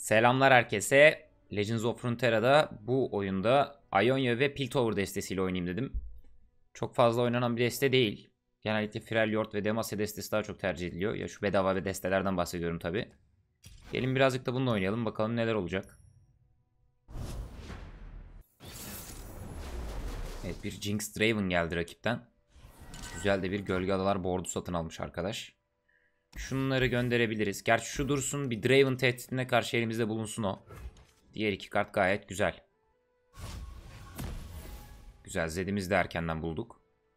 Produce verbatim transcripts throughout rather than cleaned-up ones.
Selamlar herkese. Legends of Runeterra'da bu oyunda Ionia ve Piltover destesiyle oynayayım dedim. Çok fazla oynanan bir deste değil. Genellikle Freljord ve Demacia destesi daha çok tercih ediliyor. Ya şu bedava ve destelerden bahsediyorum tabi. Gelin birazcık da bununla oynayalım. Bakalım neler olacak. Evet, bir Jinx Draven geldi rakipten. Güzel de bir Gölge Adalar board'u satın almış arkadaş. Şunları gönderebiliriz. Gerçi şu dursun, bir Draven tehditine karşı elimizde bulunsun o. Diğer iki kart gayet güzel. Güzel, Zed'imizi de erkenden bulduk.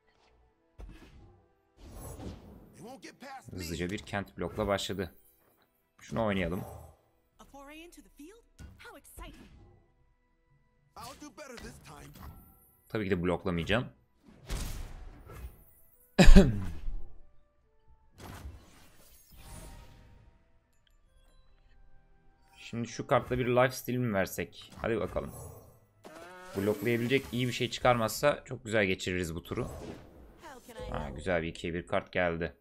Hızlıca bir kent blokla başladı. Şunu oynayalım. Tabii ki de bloklamayacağım. Şimdi şu kartla bir lifesteal mi versek? Hadi bakalım. Bloklayabilecek iyi bir şey çıkarmazsa çok güzel geçiririz bu turu. Ha, güzel bir ikiye bir kart geldi.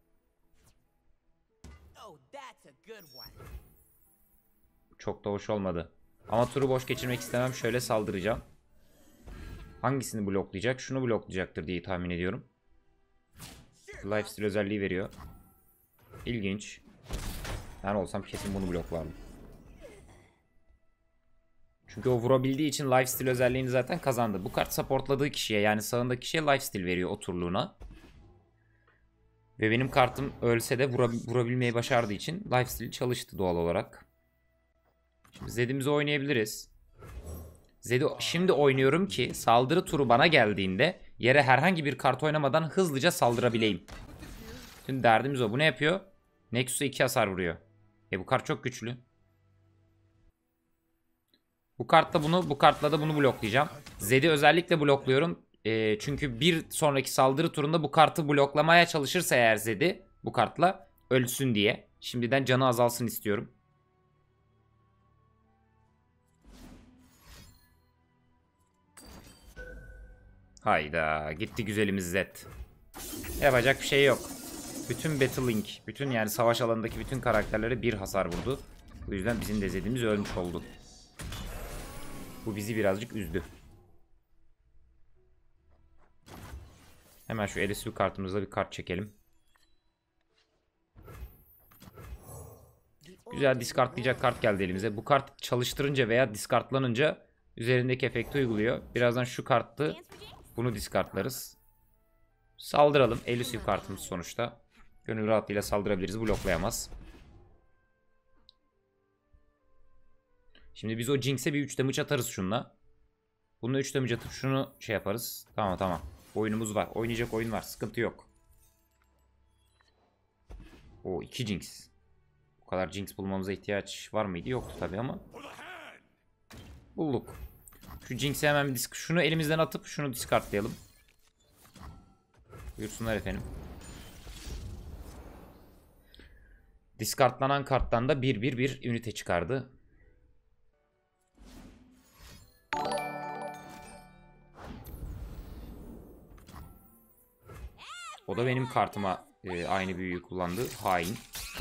Çok da hoş olmadı. Ama turu boş geçirmek istemem. Şöyle saldıracağım. Hangisini bloklayacak? Şunu bloklayacaktır diye tahmin ediyorum. Lifesteal özelliği veriyor. İlginç. Ben olsam kesin bunu bloklardım. Çünkü o vurabildiği için lifesteal özelliğini zaten kazandı. Bu kart supportladığı kişiye, yani sağındaki kişiye lifesteal veriyor o turluğuna. Ve benim kartım ölse de vura, vurabilmeyi başardığı için lifesteal çalıştı doğal olarak. Şimdi Zed'imizi oynayabiliriz. Zed'i şimdi oynuyorum ki saldırı turu bana geldiğinde yere herhangi bir kart oynamadan hızlıca saldırabileyim. Şimdi derdimiz o. Bu ne yapıyor? Nexus'a iki hasar vuruyor. E bu kart çok güçlü. Bu kartla bunu, bu kartla da bunu bloklayacağım. Zed'i özellikle blokluyorum. E, çünkü bir sonraki saldırı turunda bu kartı bloklamaya çalışırsa eğer Zed'i bu kartla ölsün diye. Şimdiden canı azalsın istiyorum. Hayda, gitti güzelimiz Zed. Yapacak bir şey yok. Bütün Battle Link, bütün yani savaş alanındaki bütün karakterlere bir hasar vurdu. Bu yüzden bizim de Zed'imiz ölmüş oldu. Bu bizi birazcık üzdü. Hemen şu L S U kartımızda bir kart çekelim. Güzel discardlayacak kart geldi elimize. Bu kart çalıştırınca veya discardlanınca üzerindeki efekti uyguluyor. Birazdan şu kartı, bunu discardlarız. Saldıralım. L S U kartımız sonuçta. Gönül rahatlığıyla saldırabiliriz. Bloklayamaz. Şimdi biz o Jinx'e bir üç damage atarız şunla. Bununla üç damage atıp şunu şey yaparız. Tamam tamam. Oyunumuz var. Oynayacak oyun var. Sıkıntı yok. O iki Jinx. Bu kadar Jinx bulmamıza ihtiyaç var mıydı? Yoktu tabii ama. Bulduk. Şu Jinx'e hemen bir disk. Şunu elimizden atıp şunu discardlayalım. Buyursunlar efendim. Discardlanan karttan da bir bir bir ünite çıkardı. O da benim kartıma e, aynı büyüyü kullandı. Hain.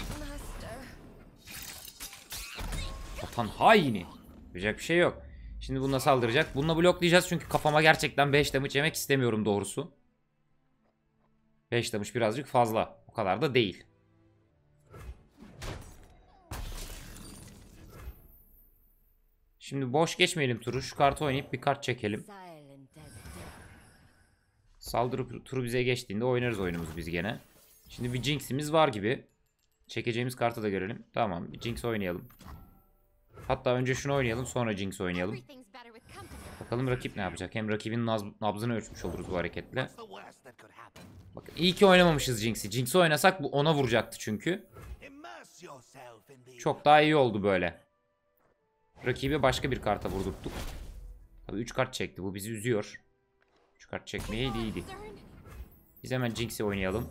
Vatan haini. Yapacak bir şey yok. Şimdi bununla saldıracak. Bununla bloklayacağız çünkü kafama gerçekten beş damage yemek istemiyorum doğrusu. beş damage birazcık fazla. O kadar da değil. Şimdi boş geçmeyelim turu. Şu kartı oynayıp bir kart çekelim. Saldırı turu bize geçtiğinde oynarız oyunumuzu biz gene. Şimdi bir Jinx'imiz var gibi. Çekeceğimiz kartı da görelim. Tamam, bir Jinx oynayalım. Hatta önce şunu oynayalım, sonra Jinx oynayalım. Bakalım rakip ne yapacak. Hem rakibin nabzını ölçmüş oluruz bu hareketle. Bakın iyi ki oynamamışız Jinx'i. Jinx'i oynasak bu ona vuracaktı çünkü. Çok daha iyi oldu böyle. Rakibi başka bir karta vurdurttuk. Tabii üç kart çekti. Bu bizi üzüyor. üç kart çekmeye iyiydi. Biz hemen Jinx'i oynayalım.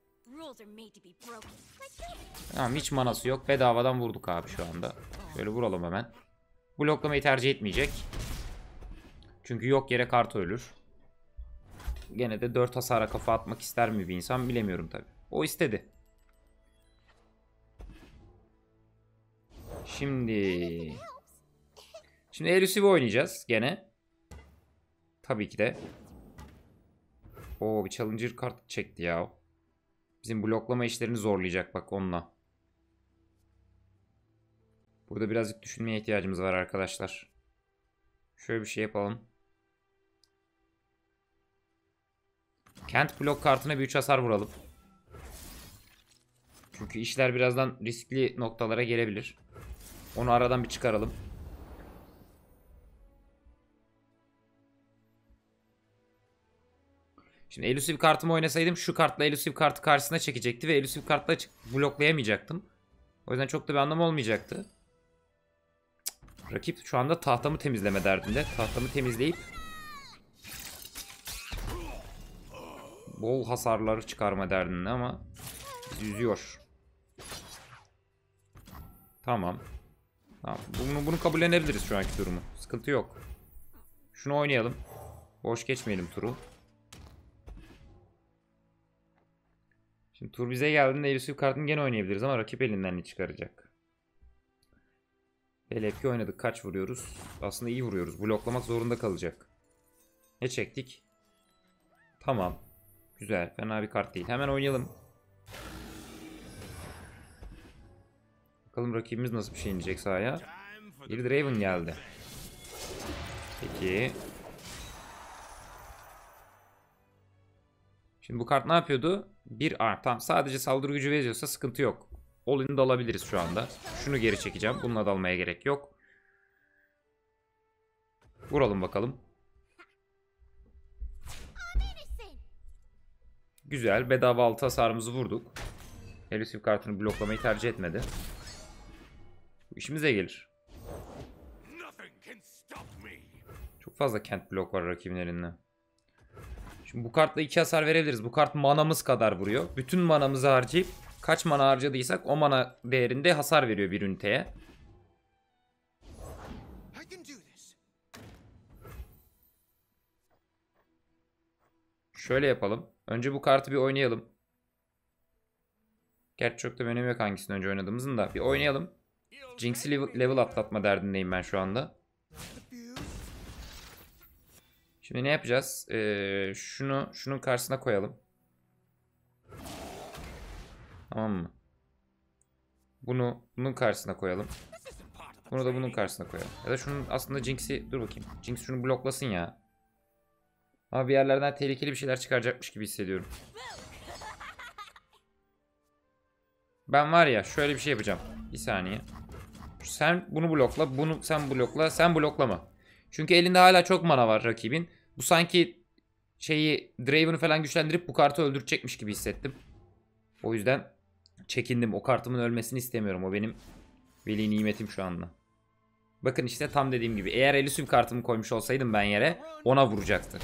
Tamam, hiç manası yok. Bedavadan vurduk abi şu anda. Şöyle vuralım hemen. Bloklamayı tercih etmeyecek. Çünkü yok yere kart ölür. Gene de dört hasara kafa atmak ister mi bir insan bilemiyorum tabi. O istedi. Şimdi. Şimdi Elusive oynayacağız gene. Tabii ki de. Oo, bir Challenger kart çekti ya. Bizim bloklama işlerini zorlayacak bak onunla. Burada birazcık düşünmeye ihtiyacımız var arkadaşlar. Şöyle bir şey yapalım. Kent blok kartına bir üç hasar vuralım. Çünkü işler birazdan riskli noktalara gelebilir. Onu aradan bir çıkaralım. Şimdi Elusive kartımı oynasaydım şu kartla Elusive kartı karşısına çekecekti ve Elusive kartla bloklayamayacaktım. O yüzden çok da bir anlamı olmayacaktı. Cık, rakip şu anda tahtamı temizleme derdinde. Tahtamı temizleyip bol hasarları çıkarma derdinde ama bizi üzüyor. Tamam. Tamam. Bunu, bunu kabullenebiliriz şu anki durumu. Sıkıntı yok. Şunu oynayalım. Boş geçmeyelim turu. Şimdi tur bize geldiğinde Elusive kartını gene oynayabiliriz ama rakip elinden ne çıkaracak? L F oynadık. Kaç vuruyoruz? Aslında iyi vuruyoruz. Bloklamak zorunda kalacak. Ne çektik? Tamam. Güzel. Fena bir kart değil. Hemen oynayalım. Bakalım rakibimiz nasıl bir şey inecek sahaya. Bir Draven geldi. Peki. Şimdi bu kart ne yapıyordu? Bir art. Tamam, sadece saldırı gücü veriyorsa sıkıntı yok. All-in'i de alabiliriz şu anda. Şunu geri çekeceğim. Bununla da almaya gerek yok. Vuralım bakalım. Güzel. Bedava altı hasarımızı vurduk. Elusive kartını bloklamayı tercih etmedi. Bu işimize gelir. Çok fazla kent blok var rakibin elinde. Şimdi bu kartla iki hasar verebiliriz. Bu kart manamız kadar vuruyor. Bütün manamızı harcayıp kaç mana harcadıysak o mana değerinde hasar veriyor bir üniteye. Şöyle yapalım. Önce bu kartı bir oynayalım. Gerçi çok da önemi yok hangisini önce oynadığımızın da. Bir oynayalım. Jinx'i level, level atlatma derdindeyim ben şu anda. Şimdi ne yapacağız? Ee, şunu şunun karşısına koyalım. Tamam mı? Bunu bunun karşısına koyalım. Bunu da bunun karşısına koyalım. Ya da şunun aslında Jinx'i... Dur bakayım. Jinx şunu bloklasın ya. Ama bir yerlerden tehlikeli bir şeyler çıkaracakmış gibi hissediyorum. Ben var ya şöyle bir şey yapacağım. Bir saniye. Sen bunu blokla. Bunu sen blokla. Sen bloklama. Çünkü elinde hala çok mana var rakibin. Bu sanki şeyi Draven'ı falan güçlendirip bu kartı öldürecekmiş gibi hissettim. O yüzden çekindim. O kartımın ölmesini istemiyorum. O benim veli nimetim şu anda. Bakın işte tam dediğim gibi. Eğer Elusive kartımı koymuş olsaydım ben yere ona vuracaktı.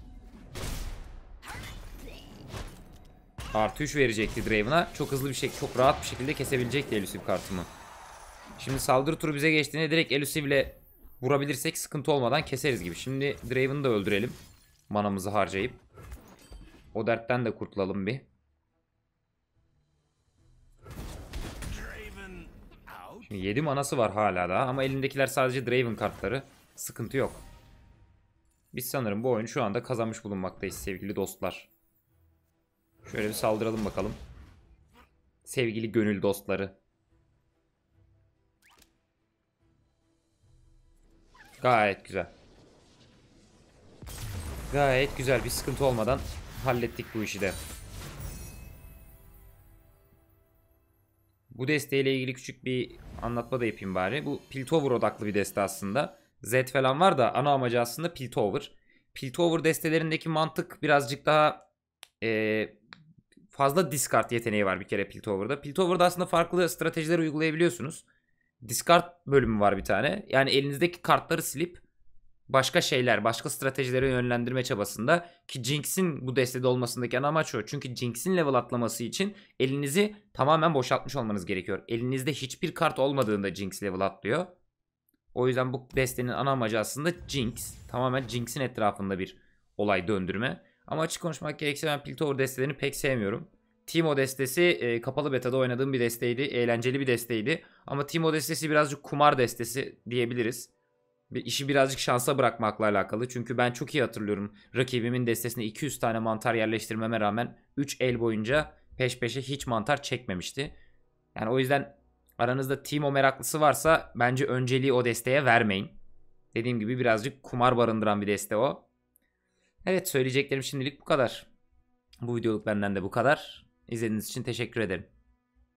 Artı üç verecekti Draven'a. Çok hızlı bir şekilde, çok rahat bir şekilde kesebilecekti Elusive kartımı. Şimdi saldırı turu bize geçtiğinde direkt Elusive ile vurabilirsek sıkıntı olmadan keseriz gibi. Şimdi Draven'ı da öldürelim. Manamızı harcayıp. O dertten de kurtulalım bir. Şimdi yedi manası var hala da ama elindekiler sadece Draven kartları. Sıkıntı yok. Biz sanırım bu oyunu şu anda kazanmış bulunmaktayız sevgili dostlar. Şöyle bir saldıralım bakalım. Sevgili gönül dostları. Gayet güzel. Gayet güzel, bir sıkıntı olmadan hallettik bu işi de. Bu desteğiyle ilgili küçük bir anlatma da yapayım bari. Bu Piltover odaklı bir deste aslında. Z falan var da ana amacı aslında Piltover. Piltover destelerindeki mantık birazcık daha e, fazla discard yeteneği var bir kere Piltover'da. Piltover'da aslında farklı stratejiler uygulayabiliyorsunuz. Discard bölümü var bir tane. Yani elinizdeki kartları silip başka şeyler, başka stratejilere yönlendirme çabasında, ki Jinx'in bu destede olmasındaki ana amaç o. Çünkü Jinx'in level atlaması için elinizi tamamen boşaltmış olmanız gerekiyor. Elinizde hiçbir kart olmadığında Jinx level atlıyor. O yüzden bu destenin ana amacı aslında Jinx. Tamamen Jinx'in etrafında bir olay döndürme. Ama açık konuşmak gerekirse ben Piltover destelerini pek sevmiyorum. Timo destesi e, kapalı beta'da oynadığım bir desteydi. Eğlenceli bir desteydi. Ama Timo destesi birazcık kumar destesi diyebiliriz. Bir işi birazcık şansa bırakmakla alakalı. Çünkü ben çok iyi hatırlıyorum. Rakibimin destesine iki yüz tane mantar yerleştirmeme rağmen üç el boyunca peş peşe hiç mantar çekmemişti. Yani o yüzden aranızda Timo meraklısı varsa bence önceliği o desteye vermeyin. Dediğim gibi birazcık kumar barındıran bir deste o. Evet, söyleyeceklerim şimdilik bu kadar. Bu videoluk benden de bu kadar. İzlediğiniz için teşekkür ederim.